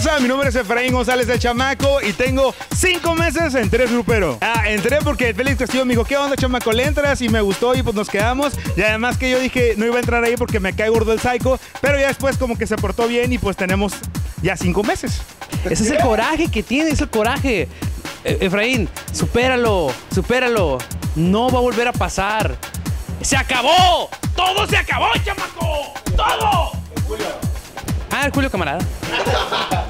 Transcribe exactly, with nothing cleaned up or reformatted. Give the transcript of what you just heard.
raza? Mi nombre es Efraín González el Chamaco y tengo cinco meses en Tres Grupero. Ah, entré porque Félix Castillo me dijo, ¿qué onda, Chamaco? ¿Le entras? Y me gustó y pues nos quedamos. Y además que yo dije, no iba a entrar ahí porque me cae gordo el Psycho, pero ya después como que se portó bien y pues tenemos ya cinco meses. Ese es el coraje que tiene, es el coraje. E- Efraín, supéralo, supéralo. No va a volver a pasar. ¡Se acabó! ¡Todo se acabó, chamaco! ¡Todo! Ah, el Julio, camarada.